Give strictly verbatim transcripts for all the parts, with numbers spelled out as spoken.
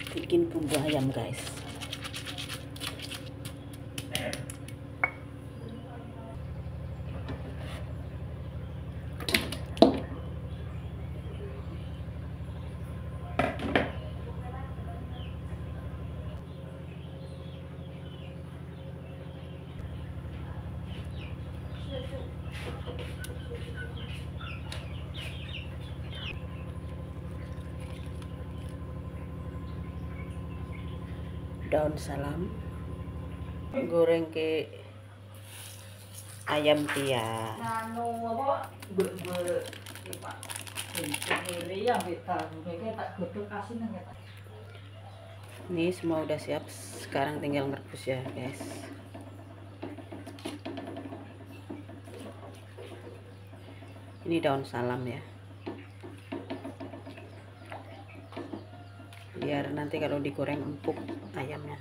bikin bumbu ayam, guys. Daun salam, goreng ke ayam dia. Ini semua udah siap, sekarang tinggal merebus ya, guys. Ini daun salam ya, biar nanti kalau digoreng empuk ayamnya.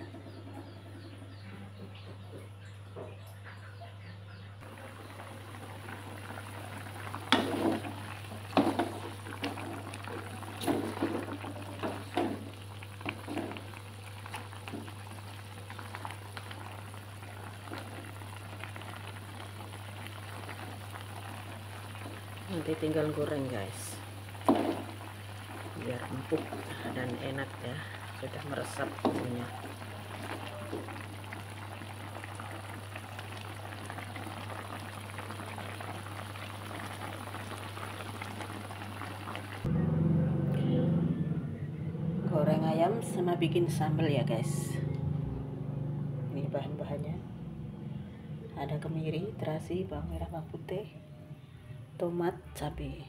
Nanti tinggal goreng, guys, biar empuk dan enak ya, sudah meresap bumbunya. Goreng ayam sama bikin sambal ya, guys. Ini bahan-bahannya: ada kemiri, terasi, bawang merah, bawang putih, tomat, cabai.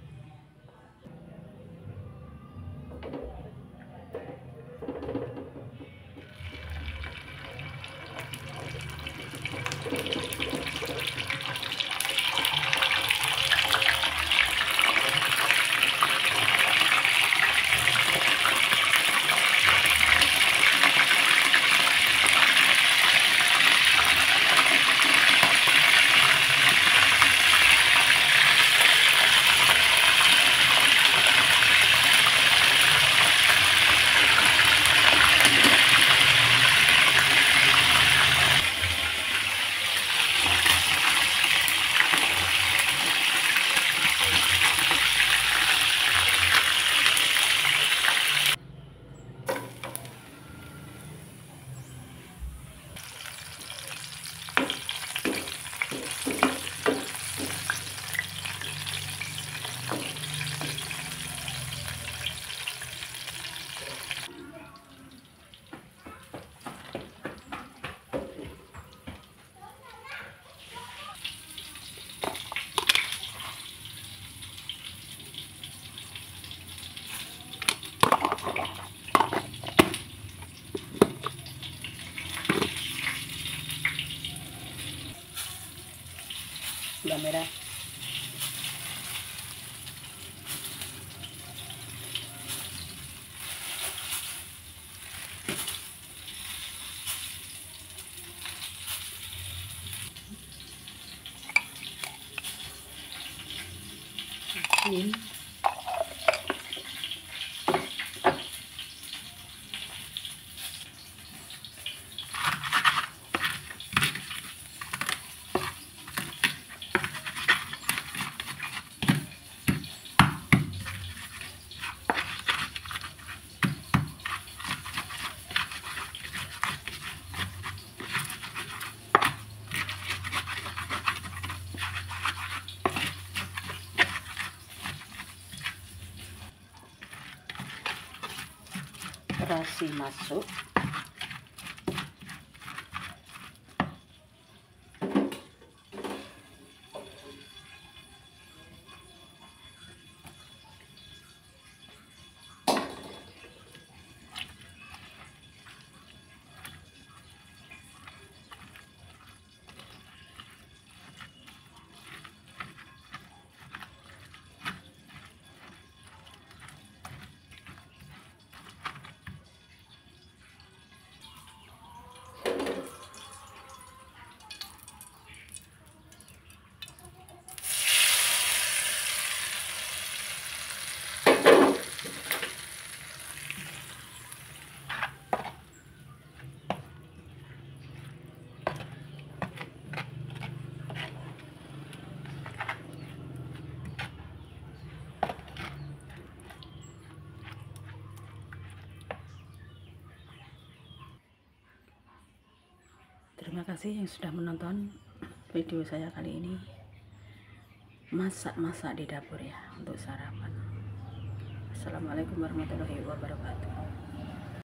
Gula merah, asin, terasi masuk, Terima kasih yang sudah menonton video saya kali ini. Masak-masak di dapur ya untuk sarapan. Assalamualaikum warahmatullahi wabarakatuh.